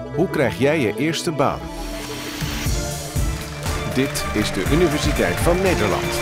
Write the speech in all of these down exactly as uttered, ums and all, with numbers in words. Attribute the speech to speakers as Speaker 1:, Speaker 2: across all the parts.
Speaker 1: Hoe krijg jij je eerste baan? Dit is de Universiteit van Nederland.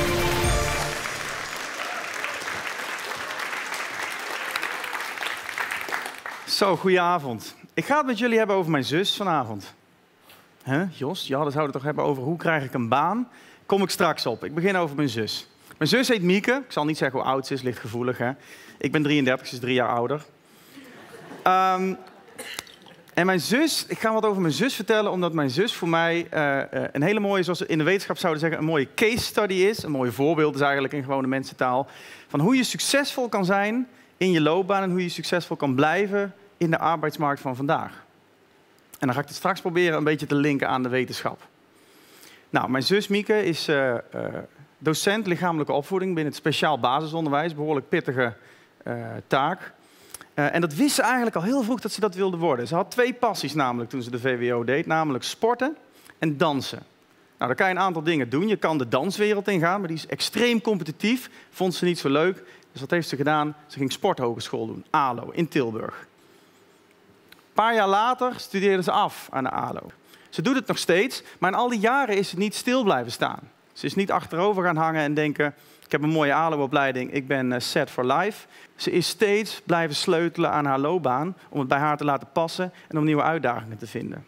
Speaker 2: Zo, goedenavond. Ik ga het met jullie hebben over mijn zus vanavond. Hè, Jos? Ja, dan zouden we het toch hebben over hoe krijg ik een baan? Kom ik straks op. Ik begin over mijn zus. Mijn zus heet Mieke. Ik zal niet zeggen hoe oud ze is, ligt gevoelig. Hè? Ik ben drieëndertig, ze is drie jaar ouder. Um, en mijn zus, ik ga wat over mijn zus vertellen, omdat mijn zus voor mij uh, uh, een hele mooie, zoals ze in de wetenschap zouden zeggen, een mooie case study is. Een mooie voorbeeld is eigenlijk in gewone mensentaal. Van hoe je succesvol kan zijn in je loopbaan en hoe je succesvol kan blijven in de arbeidsmarkt van vandaag. En dan ga ik het straks proberen een beetje te linken aan de wetenschap. Nou, mijn zus Mieke is uh, uh, docent lichamelijke opvoeding binnen het speciaal basisonderwijs. Behoorlijk pittige uh, taak. Uh, en dat wist ze eigenlijk al heel vroeg dat ze dat wilde worden. Ze had twee passies namelijk toen ze de V W O deed. Namelijk sporten en dansen. Nou, dan kan je een aantal dingen doen. Je kan de danswereld ingaan, maar die is extreem competitief. Vond ze niet zo leuk. Dus wat heeft ze gedaan? Ze ging sporthogeschool doen. A L O, in Tilburg. Een paar jaar later studeerde ze af aan de A L O. Ze doet het nog steeds, maar in al die jaren is ze niet stil blijven staan. Ze is niet achterover gaan hangen en denken, ik heb een mooie A L O-opleiding, ik ben set for life. Ze is steeds blijven sleutelen aan haar loopbaan om het bij haar te laten passen en om nieuwe uitdagingen te vinden.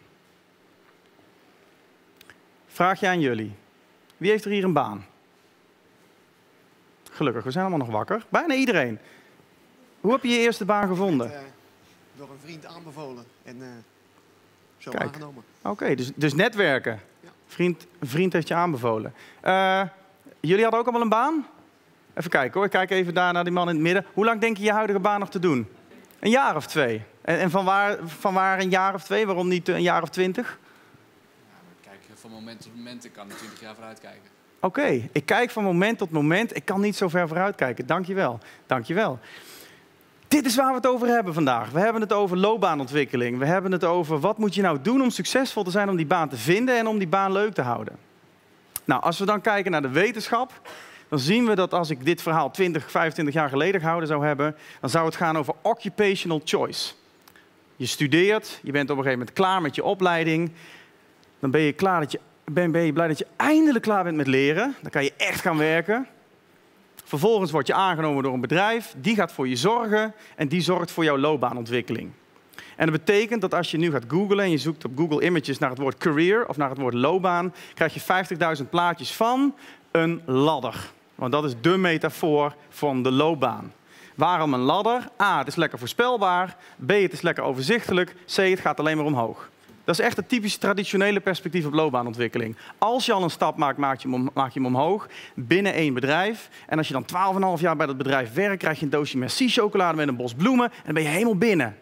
Speaker 2: Vraag je aan jullie, wie heeft er hier een baan? Gelukkig, we zijn allemaal nog wakker. Bijna iedereen. Hoe heb je je eerste baan gevonden?
Speaker 3: Uh, door een vriend aanbevolen en uh, zo
Speaker 2: Kijk.
Speaker 3: aangenomen.
Speaker 2: Oké, okay, dus, dus netwerken.
Speaker 3: Ja.
Speaker 2: Vriend, een vriend heeft je aanbevolen. Uh, jullie hadden ook allemaal een baan? Even kijken hoor, ik kijk even daar naar die man in het midden. Hoe lang denk je je huidige baan nog te doen? Een jaar of twee? En, en van, waar, van waar een jaar of twee? Waarom niet een jaar of twintig?
Speaker 4: Ja, kijk, van moment tot moment, ik kan er twintig jaar vooruit kijken.
Speaker 2: Oké, okay, ik kijk van moment tot moment. Ik kan niet zo ver vooruit kijken. Dank je wel. Dank je wel. Dit is waar we het over hebben vandaag. We hebben het over loopbaanontwikkeling. We hebben het over wat moet je nou doen om succesvol te zijn om die baan te vinden en om die baan leuk te houden. Nou, als we dan kijken naar de wetenschap, dan zien we dat als ik dit verhaal twintig, vijfentwintig jaar geleden gehouden zou hebben, dan zou het gaan over occupational choice. Je studeert, je bent op een gegeven moment klaar met je opleiding. Dan ben je, klaar dat je, ben, ben je blij dat je eindelijk klaar bent met leren. Dan kan je echt gaan werken. Vervolgens word je aangenomen door een bedrijf, die gaat voor je zorgen en die zorgt voor jouw loopbaanontwikkeling. En dat betekent dat als je nu gaat googlen en je zoekt op Google Images naar het woord career of naar het woord loopbaan, krijg je vijftigduizend plaatjes van een ladder. Want dat is de metafoor van de loopbaan. Waarom een ladder? A, het is lekker voorspelbaar. B, het is lekker overzichtelijk. C, het gaat alleen maar omhoog. Dat is echt het typische traditionele perspectief op loopbaanontwikkeling. Als je al een stap maakt, maak je, hem, maak je hem omhoog binnen één bedrijf. En als je dan twaalf komma vijf jaar bij dat bedrijf werkt, krijg je een doosje Merci chocolade met een bos bloemen en dan ben je helemaal binnen.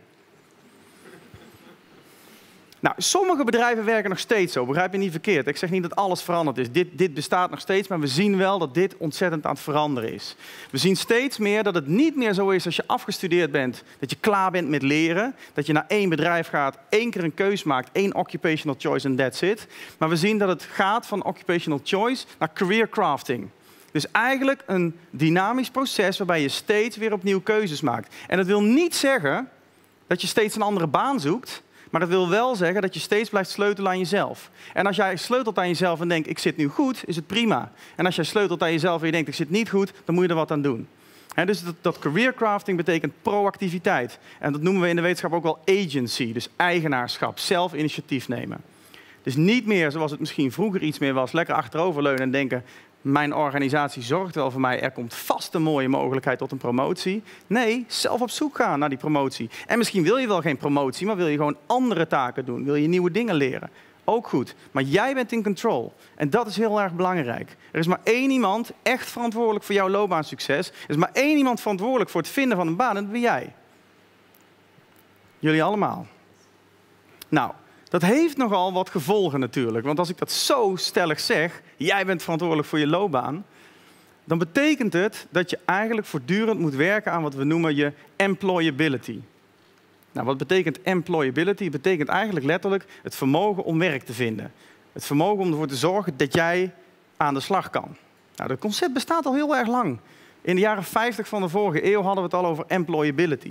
Speaker 2: Nou, sommige bedrijven werken nog steeds zo, begrijp je niet verkeerd. Ik zeg niet dat alles veranderd is. Dit, dit bestaat nog steeds, maar we zien wel dat dit ontzettend aan het veranderen is. We zien steeds meer dat het niet meer zo is als je afgestudeerd bent, dat je klaar bent met leren, dat je naar één bedrijf gaat, één keer een keus maakt, één occupational choice en that's it. Maar we zien dat het gaat van occupational choice naar career crafting. Dus eigenlijk een dynamisch proces waarbij je steeds weer opnieuw keuzes maakt. En dat wil niet zeggen dat je steeds een andere baan zoekt, maar dat wil wel zeggen dat je steeds blijft sleutelen aan jezelf. En als jij sleutelt aan jezelf en denkt, ik zit nu goed, is het prima. En als jij sleutelt aan jezelf en je denkt, ik zit niet goed, dan moet je er wat aan doen. He, dus dat, dat career crafting betekent proactiviteit. En dat noemen we in de wetenschap ook wel agency, dus eigenaarschap, zelf initiatief nemen. Dus niet meer zoals het misschien vroeger iets meer was, lekker achteroverleunen en denken, mijn organisatie zorgt wel voor mij, er komt vast een mooie mogelijkheid tot een promotie. Nee, zelf op zoek gaan naar die promotie. En misschien wil je wel geen promotie, maar wil je gewoon andere taken doen. Wil je nieuwe dingen leren. Ook goed. Maar jij bent in control. En dat is heel erg belangrijk. Er is maar één iemand echt verantwoordelijk voor jouw loopbaansucces. Er is maar één iemand verantwoordelijk voor het vinden van een baan en dat ben jij. Jullie allemaal. Nou, dat heeft nogal wat gevolgen natuurlijk. Want als ik dat zo stellig zeg, jij bent verantwoordelijk voor je loopbaan, dan betekent het dat je eigenlijk voortdurend moet werken aan wat we noemen je employability. Nou, wat betekent employability? Het betekent eigenlijk letterlijk het vermogen om werk te vinden. Het vermogen om ervoor te zorgen dat jij aan de slag kan. Nou, dat concept bestaat al heel erg lang. In de jaren vijftig van de vorige eeuw hadden we het al over employability.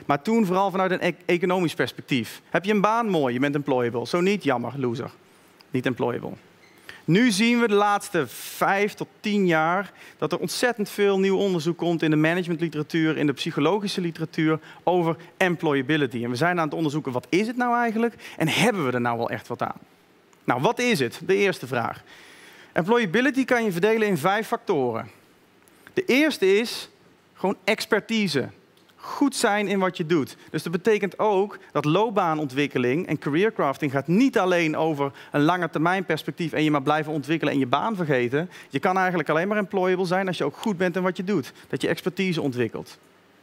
Speaker 2: Maar toen vooral vanuit een e- economisch perspectief. Heb je een baan? Mooi, je bent employable. Zo niet, jammer, loser. Niet employable. Nu zien we de laatste vijf tot tien jaar dat er ontzettend veel nieuw onderzoek komt in de managementliteratuur, in de psychologische literatuur over employability. En we zijn aan het onderzoeken, wat is het nou eigenlijk? En hebben we er nou wel echt wat aan? Nou, wat is het? De eerste vraag. Employability kan je verdelen in vijf factoren. De eerste is gewoon expertise. Goed zijn in wat je doet. Dus dat betekent ook dat loopbaanontwikkeling en careercrafting gaat niet alleen over een lange termijn perspectief en je maar blijven ontwikkelen en je baan vergeten. Je kan eigenlijk alleen maar employable zijn als je ook goed bent in wat je doet. Dat je expertise ontwikkelt.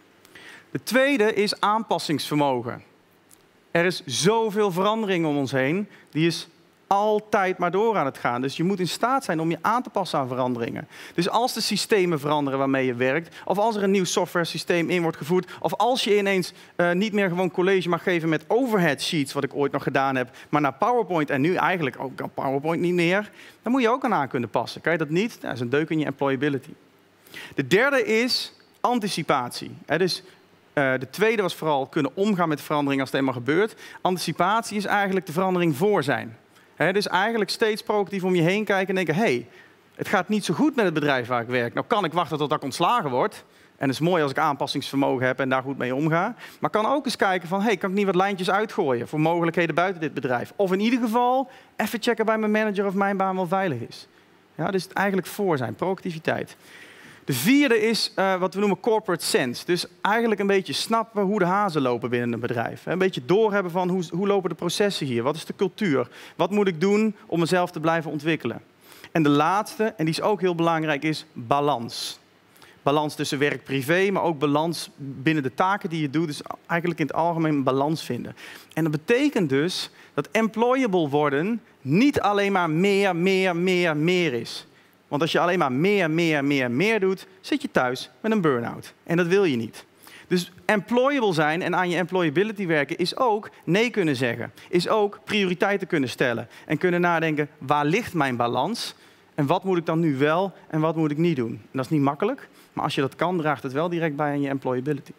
Speaker 2: De tweede is aanpassingsvermogen. Er is zoveel verandering om ons heen. Die is altijd maar door aan het gaan. Dus je moet in staat zijn om je aan te passen aan veranderingen. Dus als de systemen veranderen waarmee je werkt, of als er een nieuw software systeem in wordt gevoerd, of als je ineens uh, niet meer gewoon college mag geven met overhead sheets, wat ik ooit nog gedaan heb, maar naar PowerPoint en nu eigenlijk ook aan PowerPoint niet meer, dan moet je ook aan aan kunnen passen. Kan je dat niet? Dat is een deuk in je employability. De derde is anticipatie. He, dus Uh, de tweede was vooral kunnen omgaan met de verandering als het eenmaal gebeurt. Anticipatie is eigenlijk de verandering voor zijn. He, dus eigenlijk steeds proactief om je heen kijken en denken, hé, hey, het gaat niet zo goed met het bedrijf waar ik werk. Nou kan ik wachten tot ik ontslagen word. En het is mooi als ik aanpassingsvermogen heb en daar goed mee omga. Maar kan ook eens kijken van, hey, kan ik niet wat lijntjes uitgooien voor mogelijkheden buiten dit bedrijf? Of in ieder geval even checken bij mijn manager of mijn baan wel veilig is. Ja, dus het eigenlijk voor zijn, proactiviteit. De vierde is uh, wat we noemen corporate sense. Dus eigenlijk een beetje snappen hoe de hazen lopen binnen een bedrijf. Een beetje doorhebben van hoe, hoe lopen de processen hier? Wat is de cultuur? Wat moet ik doen om mezelf te blijven ontwikkelen? En de laatste, en die is ook heel belangrijk, is balans. Balans tussen werk-privé, maar ook balans binnen de taken die je doet. Dus eigenlijk in het algemeen een balans vinden. En dat betekent dus dat employable worden niet alleen maar meer, meer, meer, meer is. Want als je alleen maar meer, meer, meer, meer doet, zit je thuis met een burn-out. En dat wil je niet. Dus employable zijn en aan je employability werken is ook nee kunnen zeggen. Is ook prioriteiten kunnen stellen. En kunnen nadenken, waar ligt mijn balans? En wat moet ik dan nu wel en wat moet ik niet doen? En dat is niet makkelijk, maar als je dat kan, draagt het wel direct bij aan je employability.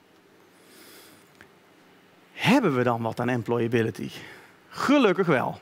Speaker 2: Hebben we dan wat aan employability? Gelukkig wel.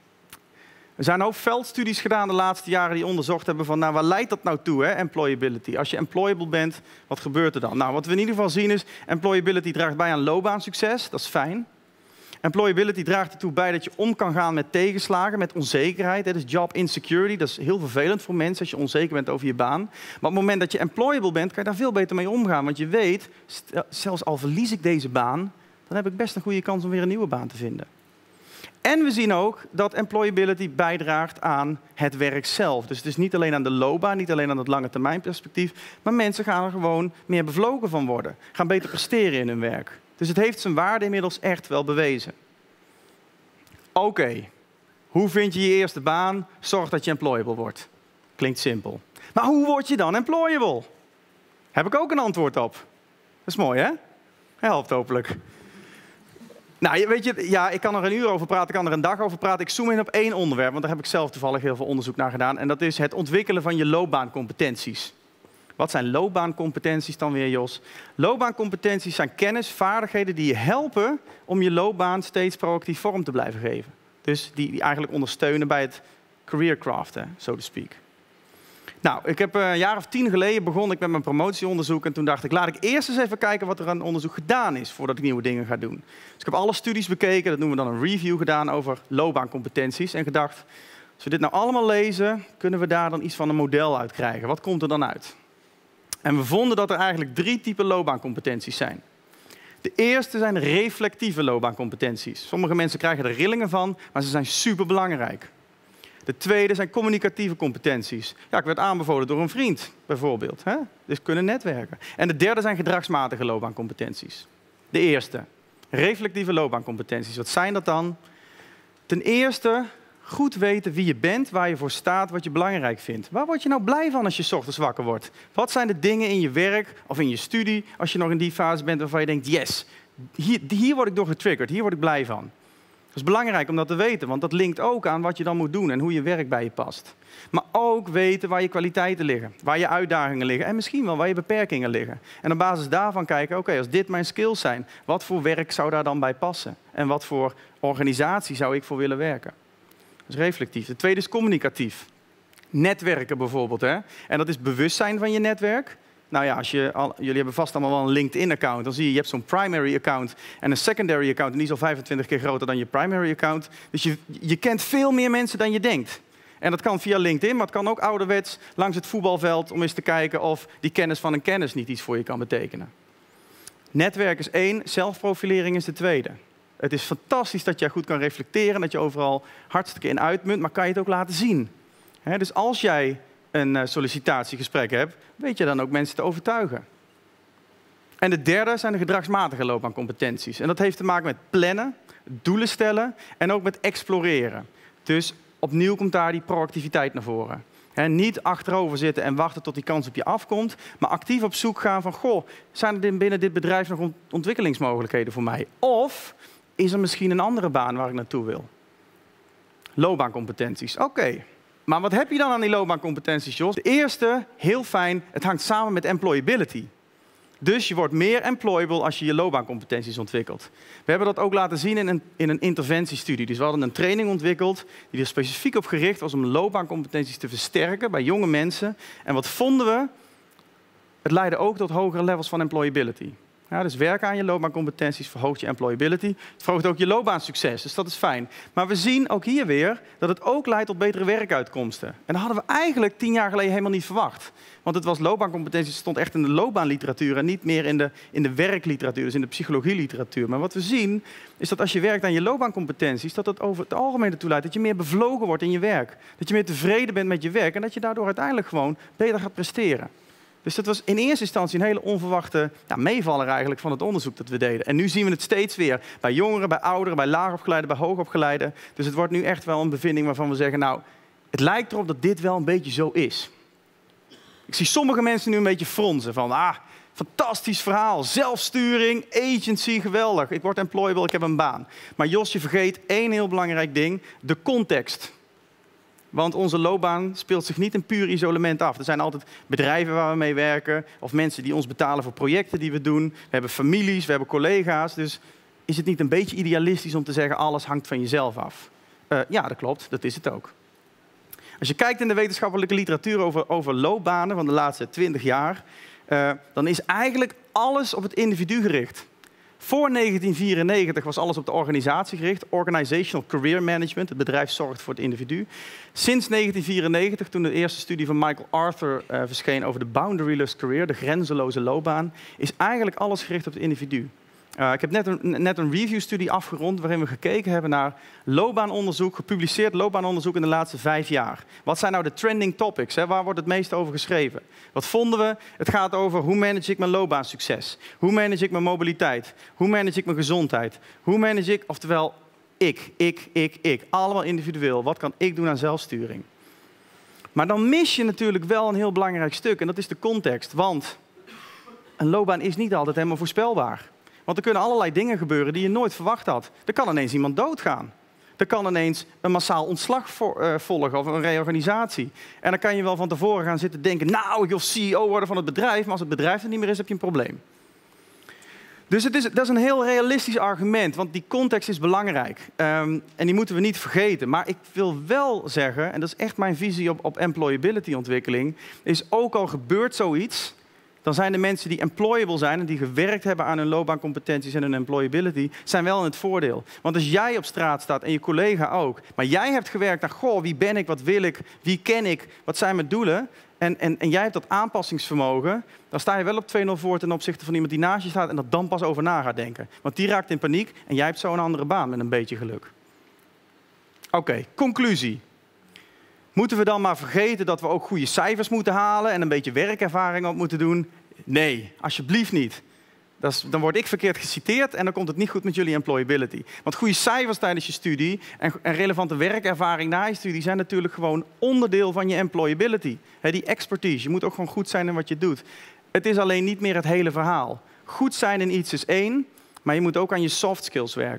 Speaker 2: Er zijn ook veldstudies gedaan de laatste jaren die onderzocht hebben van, nou, waar leidt dat nou toe, hè, employability? Als je employable bent, wat gebeurt er dan? Nou, wat we in ieder geval zien is, employability draagt bij aan loopbaansucces, dat is fijn. Employability draagt ertoe bij dat je om kan gaan met tegenslagen, met onzekerheid. Hè, dus job insecurity, dat is heel vervelend voor mensen als je onzeker bent over je baan. Maar op het moment dat je employable bent, kan je daar veel beter mee omgaan. Want je weet, zelfs al verlies ik deze baan, dan heb ik best een goede kans om weer een nieuwe baan te vinden. En we zien ook dat employability bijdraagt aan het werk zelf. Dus het is niet alleen aan de loopbaan, niet alleen aan het lange termijn perspectief, maar mensen gaan er gewoon meer bevlogen van worden. Gaan beter presteren in hun werk. Dus het heeft zijn waarde inmiddels echt wel bewezen. Oké, okay. Hoe vind je je eerste baan? Zorg dat je employable wordt. Klinkt simpel. Maar hoe word je dan employable? Heb ik ook een antwoord op. Dat is mooi, hè? Helpt hopelijk. Nou, weet je, ja, ik kan er een uur over praten, ik kan er een dag over praten. Ik zoom in op één onderwerp, want daar heb ik zelf toevallig heel veel onderzoek naar gedaan. En dat is het ontwikkelen van je loopbaancompetenties. Wat zijn loopbaancompetenties dan weer, Jos? Loopbaancompetenties zijn kennis, vaardigheden die je helpen om je loopbaan steeds proactief vorm te blijven geven. Dus die, die eigenlijk ondersteunen bij het careercraften, so to speak. Nou, ik heb een jaar of tien geleden begon ik met mijn promotieonderzoek en toen dacht ik, laat ik eerst eens even kijken wat er aan onderzoek gedaan is voordat ik nieuwe dingen ga doen. Dus ik heb alle studies bekeken, dat noemen we dan een review gedaan over loopbaancompetenties en gedacht, als we dit nou allemaal lezen, kunnen we daar dan iets van een model uit krijgen. Wat komt er dan uit? En we vonden dat er eigenlijk drie typen loopbaancompetenties zijn. De eerste zijn reflectieve loopbaancompetenties. Sommige mensen krijgen er rillingen van, maar ze zijn superbelangrijk. De tweede zijn communicatieve competenties. Ja, ik werd aanbevolen door een vriend, bijvoorbeeld. Hè? Dus kunnen netwerken. En de derde zijn gedragsmatige loopbaancompetenties. De eerste, reflectieve loopbaancompetenties. Wat zijn dat dan? Ten eerste, goed weten wie je bent, waar je voor staat, wat je belangrijk vindt. Waar word je nou blij van als je 's ochtends wakker wordt? Wat zijn de dingen in je werk of in je studie, als je nog in die fase bent waarvan je denkt, yes, hier, hier word ik door getriggerd, hier word ik blij van. Dat is belangrijk om dat te weten, want dat linkt ook aan wat je dan moet doen en hoe je werk bij je past. Maar ook weten waar je kwaliteiten liggen, waar je uitdagingen liggen en misschien wel waar je beperkingen liggen. En op basis daarvan kijken, oké, okay, als dit mijn skills zijn, wat voor werk zou daar dan bij passen? En wat voor organisatie zou ik voor willen werken? Dat is reflectief. De tweede is communicatief. Netwerken bijvoorbeeld. Hè? En dat is bewustzijn van je netwerk. Nou ja, als je al, jullie hebben vast allemaal wel een LinkedIn-account. Dan zie je, je hebt zo'n primary account en een secondary account. En die is al vijfentwintig keer groter dan je primary account. Dus je, je kent veel meer mensen dan je denkt. En dat kan via LinkedIn, maar het kan ook ouderwets langs het voetbalveld om eens te kijken of die kennis van een kennis niet iets voor je kan betekenen. Netwerk is één, zelfprofilering is de tweede. Het is fantastisch dat jij goed kan reflecteren, dat je overal hartstikke in uitmunt, maar kan je het ook laten zien. He, dus als jij een uh, sollicitatiegesprek hebt, weet je dan ook mensen te overtuigen. En de derde zijn de gedragsmatige loopbaancompetenties. En dat heeft te maken met plannen, doelen stellen en ook met exploreren. Dus opnieuw komt daar die proactiviteit naar voren. He, niet achterover zitten en wachten tot die kans op je afkomt, maar actief op zoek gaan van, goh, zijn er binnen dit bedrijf nog ontwikkelingsmogelijkheden voor mij? Of is er misschien een andere baan waar ik naartoe wil? Loopbaancompetenties, oké. Okay. Maar wat heb je dan aan die loopbaancompetenties, Jos? De eerste, heel fijn, het hangt samen met employability. Dus je wordt meer employable als je je loopbaancompetenties ontwikkelt. We hebben dat ook laten zien in een, in een interventiestudie. Dus we hadden een training ontwikkeld die er specifiek op gericht was om loopbaancompetenties te versterken bij jonge mensen. En wat vonden we? Het leidde ook tot hogere levels van employability. Ja, dus werken aan je loopbaancompetenties verhoogt je employability. Het verhoogt ook je loopbaansucces, dus dat is fijn. Maar we zien ook hier weer dat het ook leidt tot betere werkuitkomsten. En dat hadden we eigenlijk tien jaar geleden helemaal niet verwacht. Want het was loopbaancompetenties, stond echt in de loopbaanliteratuur en niet meer in de, in de werkliteratuur, dus in de psychologieliteratuur. Maar wat we zien is dat als je werkt aan je loopbaancompetenties, dat het over het algemeen ertoe leidt dat je meer bevlogen wordt in je werk. Dat je meer tevreden bent met je werk en dat je daardoor uiteindelijk gewoon beter gaat presteren. Dus dat was in eerste instantie een hele onverwachte ja, meevaller eigenlijk van het onderzoek dat we deden. En nu zien we het steeds weer bij jongeren, bij ouderen, bij laagopgeleiden, bij hoogopgeleiden. Dus het wordt nu echt wel een bevinding waarvan we zeggen, nou, het lijkt erop dat dit wel een beetje zo is. Ik zie sommige mensen nu een beetje fronsen van, ah, fantastisch verhaal, zelfsturing, agency, geweldig. Ik word employable, ik heb een baan. Maar Jos, je vergeet één heel belangrijk ding, de context. Want onze loopbaan speelt zich niet in puur isolement af. Er zijn altijd bedrijven waar we mee werken of mensen die ons betalen voor projecten die we doen. We hebben families, we hebben collega's. Dus is het niet een beetje idealistisch om te zeggen alles hangt van jezelf af? Uh, ja, dat klopt. Dat is het ook. Als je kijkt in de wetenschappelijke literatuur over, over loopbanen van de laatste twintig jaar, uh, dan is eigenlijk alles op het individu gericht. Voor negentien vierennegentig was alles op de organisatie gericht. Organizational Career Management. Het bedrijf zorgt voor het individu. Sinds negentien vierennegentig, toen de eerste studie van Michael Arthur uh, verscheen over de boundaryless career, de grenzeloze loopbaan, is eigenlijk alles gericht op het individu. Uh, ik heb net een, net een review-studie afgerond waarin we gekeken hebben naar loopbaanonderzoek, gepubliceerd loopbaanonderzoek in de laatste vijf jaar. Wat zijn nou de trending topics? Hè? Waar wordt het meest over geschreven? Wat vonden we? Het gaat over hoe manage ik mijn loopbaansucces? Hoe manage ik mijn mobiliteit? Hoe manage ik mijn gezondheid? Hoe manage ik, oftewel ik, ik, ik, ik. Allemaal individueel. Wat kan ik doen aan zelfsturing? Maar dan mis je natuurlijk wel een heel belangrijk stuk en dat is de context. Want een loopbaan is niet altijd helemaal voorspelbaar. Want er kunnen allerlei dingen gebeuren die je nooit verwacht had. Er kan ineens iemand doodgaan. Er kan ineens een massaal ontslag vo- uh, volgen of een reorganisatie. En dan kan je wel van tevoren gaan zitten denken, nou, ik wil C E O worden van het bedrijf, maar als het bedrijf er niet meer is, heb je een probleem. Dus het is, dat is een heel realistisch argument, want die context is belangrijk. Um, en die moeten we niet vergeten. Maar ik wil wel zeggen, en dat is echt mijn visie op, op employability-ontwikkeling, is ook al gebeurt zoiets, dan zijn de mensen die employable zijn en die gewerkt hebben aan hun loopbaancompetenties en hun employability, zijn wel in het voordeel. Want als jij op straat staat en je collega ook, maar jij hebt gewerkt aan, goh, wie ben ik, wat wil ik, wie ken ik, wat zijn mijn doelen, en, en, en jij hebt dat aanpassingsvermogen, dan sta je wel op twee nul voor ten opzichte van iemand die naast je staat en dat dan pas over na gaat denken. Want die raakt in paniek en jij hebt zo een andere baan met een beetje geluk. Oké, okay, conclusie. Moeten we dan maar vergeten dat we ook goede cijfers moeten halen en een beetje werkervaring op moeten doen? Nee, alsjeblieft niet. Dat is, dan word ik verkeerd geciteerd en dan komt het niet goed met jullie employability. Want goede cijfers tijdens je studie en, en relevante werkervaring na je studie zijn natuurlijk gewoon onderdeel van je employability. He, die expertise, je moet ook gewoon goed zijn in wat je doet. Het is alleen niet meer het hele verhaal. Goed zijn in iets is één, maar je moet ook aan je soft skills werken.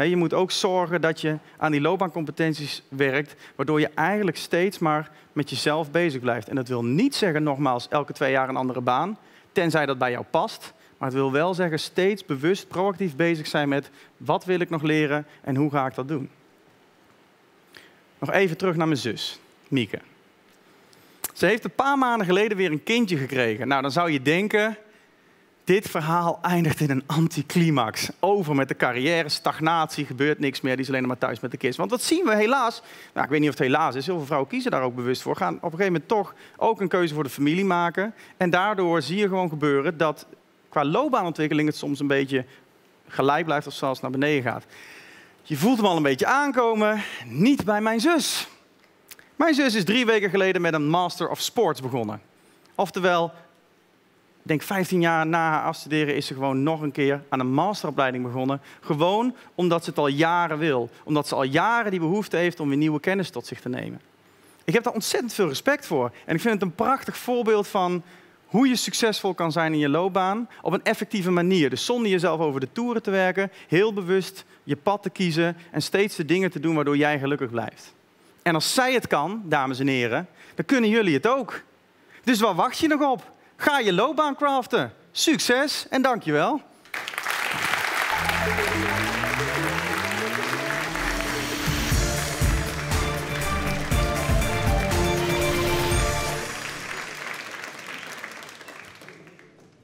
Speaker 2: He, je moet ook zorgen dat je aan die loopbaancompetenties werkt, waardoor je eigenlijk steeds maar met jezelf bezig blijft. En dat wil niet zeggen, nogmaals, elke twee jaar een andere baan, tenzij dat bij jou past. Maar het wil wel zeggen, steeds bewust, proactief bezig zijn met wat wil ik nog leren en hoe ga ik dat doen. Nog even terug naar mijn zus, Mieke. Ze heeft een paar maanden geleden weer een kindje gekregen. Nou, dan zou je denken, dit verhaal eindigt in een anticlimax. Over met de carrière, stagnatie, gebeurt niks meer. Die is alleen maar thuis met de kids. Want wat zien we helaas, nou, ik weet niet of het helaas is, heel veel vrouwen kiezen daar ook bewust voor, gaan op een gegeven moment toch ook een keuze voor de familie maken. En daardoor zie je gewoon gebeuren dat qua loopbaanontwikkeling het soms een beetje gelijk blijft of zelfs naar beneden gaat. Je voelt hem al een beetje aankomen, niet bij mijn zus. Mijn zus is drie weken geleden met een Master of Sports begonnen. Oftewel, ik denk vijftien jaar na haar afstuderen is ze gewoon nog een keer aan een masteropleiding begonnen. Gewoon omdat ze het al jaren wil. Omdat ze al jaren die behoefte heeft om weer nieuwe kennis tot zich te nemen. Ik heb daar ontzettend veel respect voor. En ik vind het een prachtig voorbeeld van hoe je succesvol kan zijn in je loopbaan op een effectieve manier. Dus zonder jezelf over de toeren te werken, heel bewust je pad te kiezen en steeds de dingen te doen waardoor jij gelukkig blijft. En als zij het kan, dames en heren, dan kunnen jullie het ook. Dus waar wacht je nog op? Ga je loopbaan craften. Succes en dankjewel.